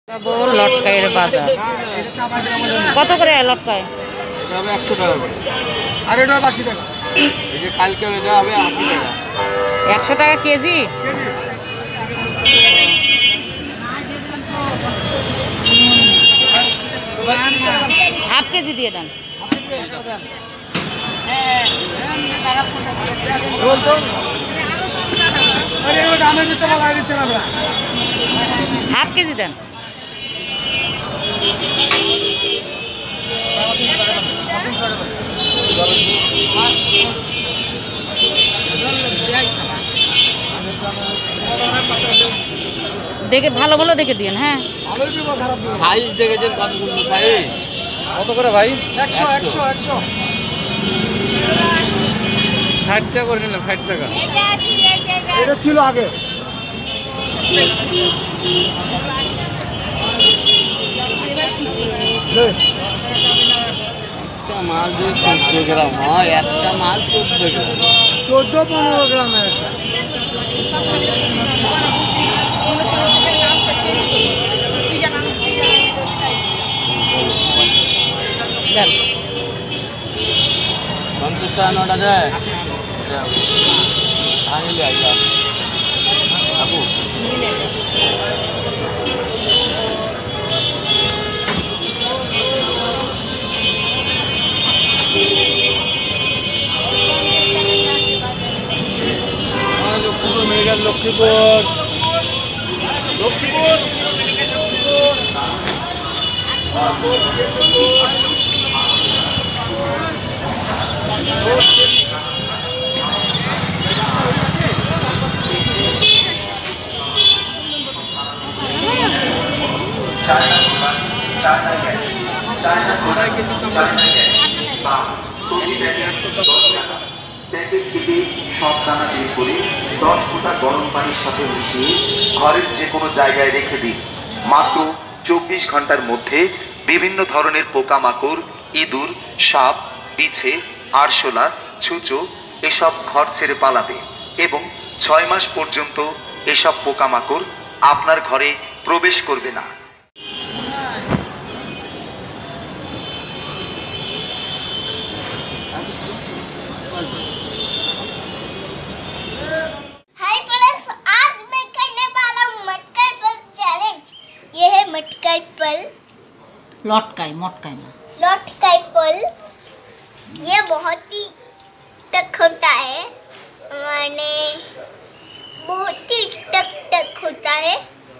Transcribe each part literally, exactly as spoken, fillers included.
যাবো লটকাইয়ের বাজার। কত করে লটকায়? এটা হবে একশো টাকা করে। আর এটা হবে আশি টাকা। এই যে কালকে এটা হবে আশি টাকা। একশো টাকা কেজি? কেজি। হাফ কেজি দিয়ে দেন। হাফ কেজি দেন। দেখে ভালো ভালো দেখে দিন। হ্যাঁ সাইজ দেখেছেন কত সাইজ? কত করে ভাই? একশো একশো একশো ষাট টাকা করে নিলাম। ষাট টাকা এটা ছিল আগে। একটা মাল দিয়ে চোদ্দ গ্রাম হয়। একটা মাল চোদ্দ গ্রাম চোদ্দ পনেরো গ্রামের পঞ্চাশ টাকা নোটা যায়। ভাঙিলে আইবা আপু লক্ষ্মীপুর মেয়েগার লক্ষ্মীপুর লক্ষ্মীপুর সব দানা বের করে দশ ফোঁটা গরম পানির সাথে মিশিয়ে ঘরের যে কোনো জায়গায় রেখে দিন। মাত্র চব্বিশ ঘন্টার মধ্যে বিভিন্ন ধরনের পোকামাকড়, ইঁদুর, সাপ, বিছে, আরশোলা, ছুঁচো এসব ঘর ছেড়ে পালাবে এবং ছয় মাস পর্যন্ত এসব পোকামাকড় আপনার ঘরে প্রবেশ করবে না। हाय फ्रेंड्स, आज मैं करने वाला हूँ मटका फल चैलेंज। ये है मटका फल, লটকায় মটকায় না। लौटका फल। ये बहुत ही टक होता है, माने बहुत ही टक टक होता है,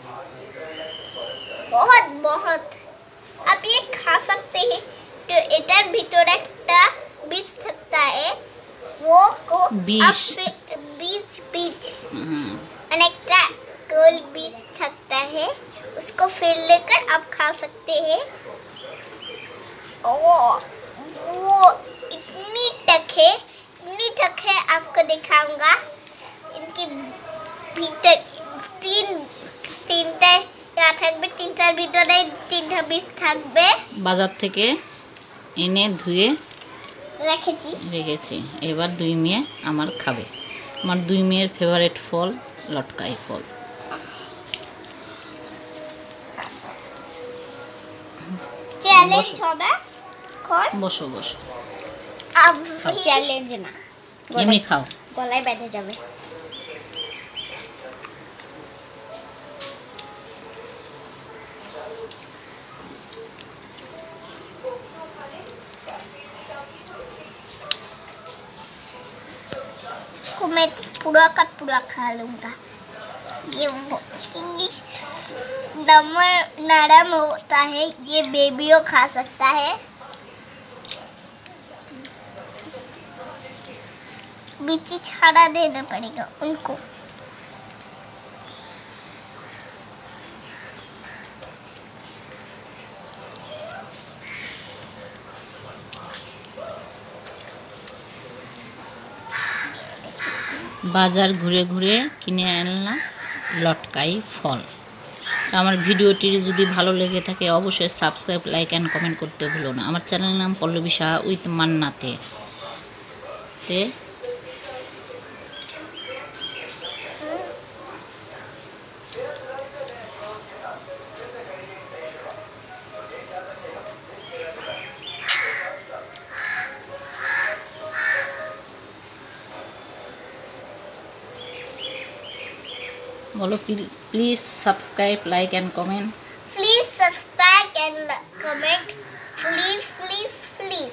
बहुत बहुत। आप ये खा सकते हैं। तो इधर भीतर একটা बीज सकता है, वो को बीज? आप से बीज बीज अनेकटा गोल बीज सकता है, उसको फिर लेकर आप खा सकते हैं। ओ, वो इतनी टक है, इतनी टक है, आपको दिखाऊंगा। इनके भीतर तीन तीनटा या থাকবে, তিনটার ভিতরে তিনটা বীজ থাকবে। বাজার থেকে এনে ধুয়ে রেখেছি রেখেছি। এবার দুই মেয়ে আমার খাবে। আমার দুই মেয়ের ফেভারিট ফল লটকাই ফল। চ্যালেঞ্জ হবে কোন? বসো বসো, আব চ্যালেঞ্জ না, এমনি খাও। গলায় বেঁধে যাবে। इसको मैं पूरा का पूरा खा लूंगा। ये नरम नरम होता है, ये बेबियों खा सकता है। बीची छाड़ा देना पड़ेगा उनको। বাজার ঘুরে ঘুরে কিনে আনলাম লটকাই ফল। আমার ভিডিওটি যদি ভালো লেগে থাকে অবশ্যই সাবস্ক্রাইব, লাইক অ্যান্ড কমেন্ট করতে ভুলো না। আমার চ্যানেলের নাম পল্লবী সাহা উইথ মান্নাতে। তে बोलो please subscribe like and comment. Please subscribe and comment, please please please.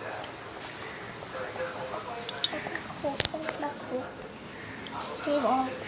ठीक है।